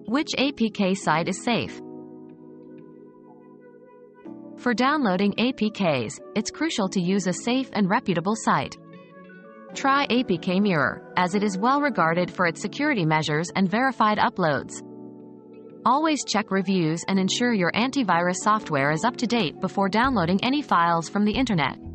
Which APK site is safe? For downloading APKs, it's crucial to use a safe and reputable site. Try APK Mirror, as it is well regarded for its security measures and verified uploads. Always check reviews and ensure your antivirus software is up to date before downloading any files from the internet.